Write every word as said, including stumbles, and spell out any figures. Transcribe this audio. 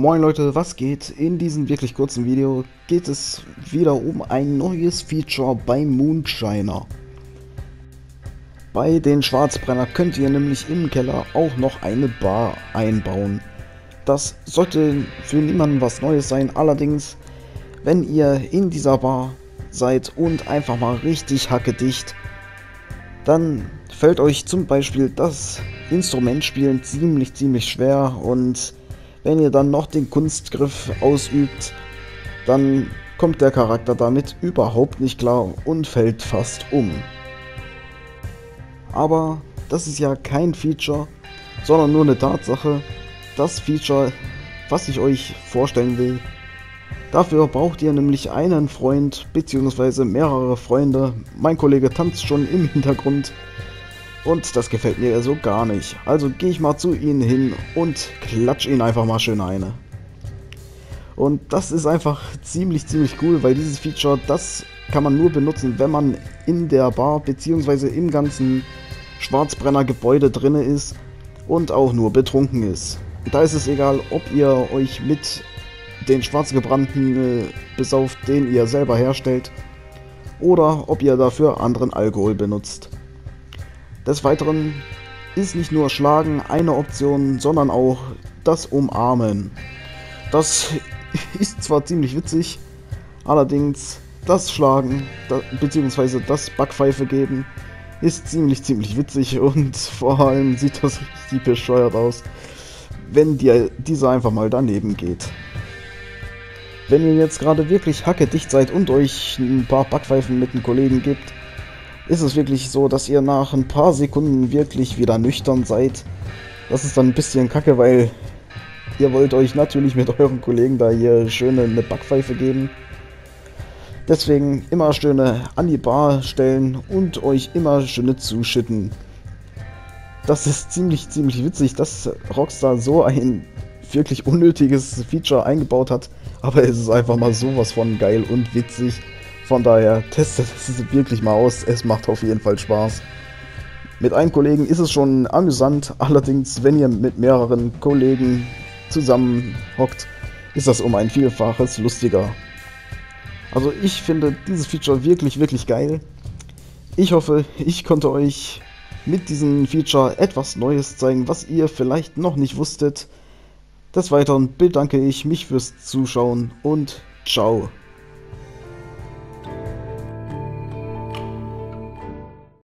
Moin Leute, was geht? In diesem wirklich kurzen Video geht es wieder um ein neues Feature bei Moonshiner. Bei den Schwarzbrenner könnt ihr nämlich im Keller auch noch eine Bar einbauen. Das sollte für niemanden was Neues sein, allerdings, wenn ihr in dieser Bar seid und einfach mal richtig hackedicht, dann fällt euch zum Beispiel das Instrumentspielen ziemlich, ziemlich schwer, und wenn ihr dann noch den Kunstgriff ausübt, dann kommt der Charakter damit überhaupt nicht klar und fällt fast um. Aber das ist ja kein Feature, sondern nur eine Tatsache. Das Feature, was ich euch vorstellen will, dafür braucht ihr nämlich einen Freund bzw. mehrere Freunde. Mein Kollege tanzt schon im Hintergrund und das gefällt mir so gar nicht. Also gehe ich mal zu ihnen hin und klatsch ihn einfach mal schön eine. Und das ist einfach ziemlich, ziemlich cool, weil dieses Feature, das kann man nur benutzen, wenn man in der Bar bzw. im ganzen Schwarzbrenner-Gebäude drin ist und auch nur betrunken ist. Da ist es egal, ob ihr euch mit den Schwarzgebrannten äh, besauft, den ihr selber herstellt, oder ob ihr dafür anderen Alkohol benutzt. Des Weiteren ist nicht nur Schlagen eine Option, sondern auch das Umarmen. Das ist zwar ziemlich witzig, allerdings das Schlagen bzw. das Backpfeife geben ist ziemlich, ziemlich witzig, und vor allem sieht das richtig bescheuert aus, wenn dir dieser einfach mal daneben geht. Wenn ihr jetzt gerade wirklich hackedicht seid und euch ein paar Backpfeifen mit einem Kollegen gibt, ist es wirklich so, dass ihr nach ein paar Sekunden wirklich wieder nüchtern seid. Das ist dann ein bisschen kacke, weil ihr wollt euch natürlich mit euren Kollegen da hier schöne eine Backpfeife geben. Deswegen immer schöne an die Bar stellen und euch immer schöne zuschütten. Das ist ziemlich, ziemlich witzig, dass Rockstar so ein wirklich unnötiges Feature eingebaut hat, aber es ist einfach mal sowas von geil und witzig. Von daher, testet es wirklich mal aus, es macht auf jeden Fall Spaß. Mit einem Kollegen ist es schon amüsant, allerdings wenn ihr mit mehreren Kollegen zusammen hockt, ist das um ein Vielfaches lustiger. Also ich finde dieses Feature wirklich, wirklich geil. Ich hoffe, ich konnte euch mit diesem Feature etwas Neues zeigen, was ihr vielleicht noch nicht wusstet. Des Weiteren bedanke ich mich fürs Zuschauen und ciao.